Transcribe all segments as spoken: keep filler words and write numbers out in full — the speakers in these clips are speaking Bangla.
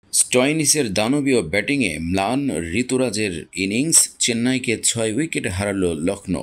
স্টয়নিসের দানবীয় ব্যাটিংয়ে ম্লান ঋতুরাজের ইনিংস, চেন্নাইকে ছয় উইকেটে হারাল লখনৌ।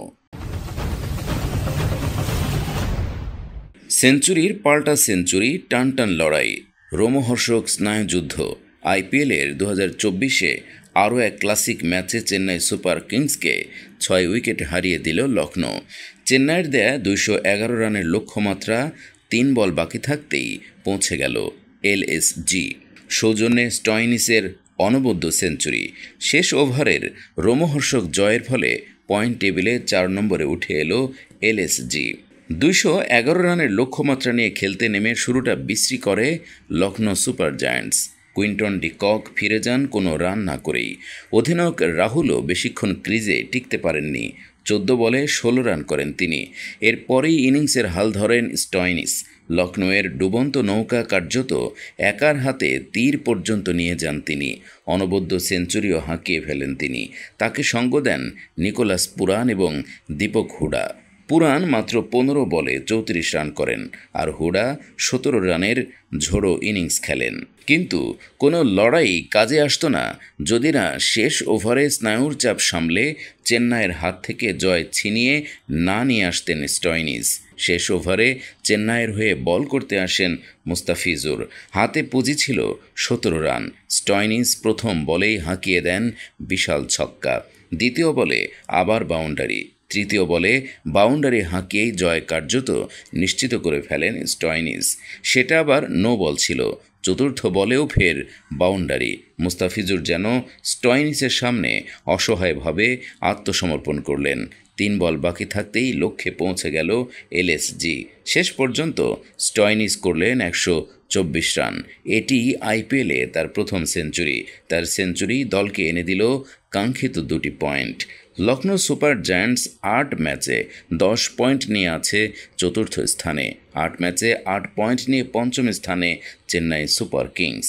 সেঞ্চুরির পাল্টা সেঞ্চুরি, টান টান লড়াই, রোমহর্ষক স্নায়ুযুদ্ধ। আইপিএলের দু হাজার চব্বিশে আরও এক ক্লাসিক ম্যাচে চেন্নাই সুপার কিংসকে ছয় উইকেট হারিয়ে দিল লখনৌ। চেন্নাইয়ের দেয়া দুইশো এগারো রানের লক্ষ্যমাত্রা তিন বল বাকি থাকতেই পৌঁছে গেল এলএসজি। সৌজন্যে স্টয়নিসের অনবদ্য সেঞ্চুরি। শেষ ওভারের রোমহর্ষক জয়ের ফলে পয়েন্ট টেবিলে চার নম্বরে উঠে এলো এলএসজি। দুইশো এগারো রানের লক্ষ্যমাত্রা নিয়ে খেলতে নেমে শুরুটা বিশ্রী করে Lucknow Super Giants. Quinton de Kock ফিরে যান কোনো রান না করেই। অধিনায়ক রাহুলও বেশিক্ষণ ক্রিজে টিকতে পারেননি। চোদ্দ বলে ষোলো রান করেন তিনি। এরপরেই ইনিংসের হাল ধরেন স্টয়নিস। লখনৌয়ের ডুবন্ত নৌকা কার্যত একার হাতে তীর পর্যন্ত নিয়ে যান তিনি। অনবদ্য সেঞ্চুরিও হাঁকিয়ে ফেলেন তিনি। তাকে সঙ্গ দেন নিকোলাস পুরান এবং দীপক হুডা। পুরান মাত্র পনেরো বলে চৌত্রিশ রান করেন, আর হুডা সতেরো রানের ঝোড়ো ইনিংস খেলেন। কিন্তু কোনো লড়াই কাজে আসতো না যদি না শেষ ওভারে স্নায়ুর চাপ সামলে চেন্নাইয়ের হাত থেকে জয় ছিনিয়ে না নিয়ে আসতেন স্টয়নিস। শেষ ওভারে চেন্নাইয়ের হয়ে বল করতে আসেন মুস্তাফিজুর। হাতে পুঁজি ছিল সতেরো রান। স্টয়নিস প্রথম বলেই হাঁকিয়ে দেন বিশাল ছক্কা। দ্বিতীয় বলে আবার বাউন্ডারি। তৃতীয় বলে বাউন্ডারি হাঁকিয়েই জয় কার্যত নিশ্চিত করে ফেলেন স্টয়নিস। সেটা আবার নো বল ছিল। চতুর্থ বলেও ফের বাউন্ডারি। মুস্তাফিজুর যেন স্টয়নিসের সামনে অসহায়ভাবে আত্মসমর্পণ করলেন। তিন বল বাকি থাকতেই লক্ষ্যে পৌঁছে গেল এলএসজি। শেষ পর্যন্ত স্টয়নিস করলেন একশো চব্বিশ রান। এটি আইপিএলে তার প্রথম সেঞ্চুরি। তার সেঞ্চুরি দলকে এনে দিল কাঙ্ক্ষিত দুটি পয়েন্ট। লখনৌ সুপার জায়ান্টস আট ম্যাচে দশ পয়েন্ট নিয়ে আছে চতুর্থ স্থানে। আট ম্যাচে আট পয়েন্ট নিয়ে পঞ্চম স্থানে চেন্নাই সুপার কিংস।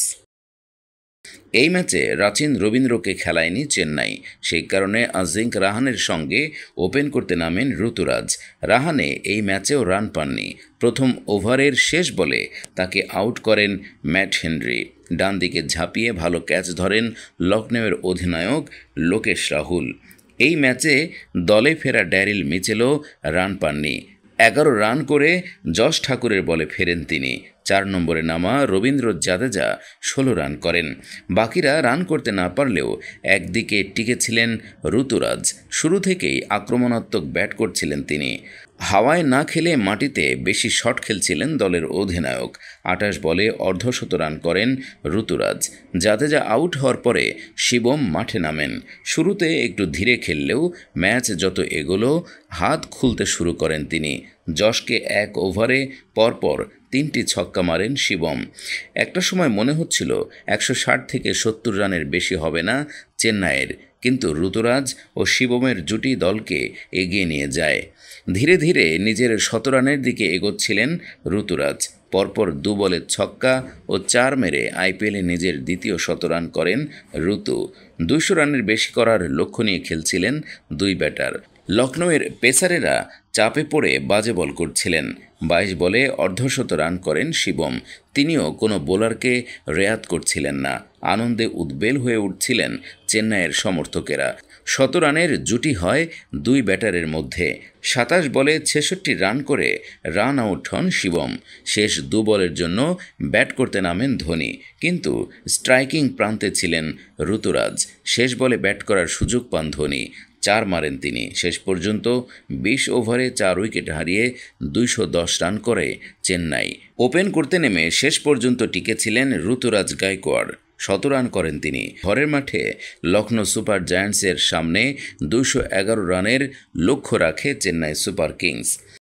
এই ম্যাচে রাচিন রবীন্দ্রকে খেলায়নি চেন্নাই। সেই কারণে আজিঙ্ক রাহানের সঙ্গে ওপেন করতে নামেন ঋতুরাজ। রাহানে এই ম্যাচেও রান পাননি। প্রথম ওভারের শেষ বলে তাকে আউট করেন ম্যাট হেনরি। ডান দিকে ঝাঁপিয়ে ভালো ক্যাচ ধরেন লখনৌয়ের অধিনায়ক লোকেশ রাহুল। এই ম্যাচে দলে ফেরা ড্যারিল মিচেলও রান পাননি। এগারো রান করে যশ ঠাকুরের বলে ফেরেন তিনি। চার নম্বরে নামা রবীন্দ্র জাদেজা ষোলো রান করেন। বাকিরা রান করতে না পারলেও একদিকে টিকেছিলেন ঋতুরাজ। শুরু থেকেই আক্রমণাত্মক ব্যাট করছিলেন তিনি। হাওয়ায় না খেলে মাটিতে বেশি শট খেলছিলেন দলের অধিনায়ক। আটাশ বলে অর্ধশত রান করেন ঋতুরাজ। জাদেজা আউট হওয়ার পরে শিবম মাঠে নামেন। শুরুতে একটু ধীরে খেললেও ম্যাচ যত এগোলো হাত খুলতে শুরু করেন তিনি। যশকে এক ওভারে পরপর তিনটি ছক্কা মারেন শিবম। একটা সময় মনে হচ্ছিল একশো ষাট থেকে সত্তর রানের বেশি হবে না চেন্নাইয়ের, কিন্তু ঋতুরাজ ও শিবমের জুটি দলকে এগিয়ে নিয়ে যায়। ধীরে ধীরে নিজের শত রানের দিকে এগোচ্ছিলেন ঋতুরাজ। পরপর দু বলে ছক্কা ও চার মেরে আইপিএলে নিজের দ্বিতীয় শতরান করেন ঋতু। দুইশো রানের বেশি করার লক্ষ্য নিয়ে খেলছিলেন দুই ব্যাটার। লখনৌয়ের পেসারেরা চাপে পড়ে বাজে বল করছিলেন। বাইশ বলে অর্ধশত রান করেন শিবম। তিনিও কোনো বোলারকে রেয়াত করছিলেন না। আনন্দে উদ্বেল হয়ে উঠছিলেন চেন্নাইয়ের সমর্থকেরা। শত রানের জুটি হয় দুই ব্যাটারের মধ্যে। সাতাশ বলে ছেষট্টি রান করে রান আউট হন শিবম। শেষ দু বলের জন্য ব্যাট করতে নামেন ধোনি, কিন্তু স্ট্রাইকিং প্রান্তে ছিলেন ঋতুরাজ। শেষ বলে ব্যাট করার সুযোগ পান ধোনি। চার মারেন তিনি। শেষ পর্যন্ত বিশ ওভারে চার উইকেট হারিয়ে দুইশো দশ রান করে চেন্নাই। ওপেন করতে নেমে শেষ পর্যন্ত টিকেছিলেন ঋতুরাজ গায়কোয়াড়। শত রান করেন তিনি। ঘরের মাঠে লখনৌ সুপার জায়ান্টসের সামনে দুইশো এগারো রানের লক্ষ্য রাখে চেন্নাই সুপার কিংস।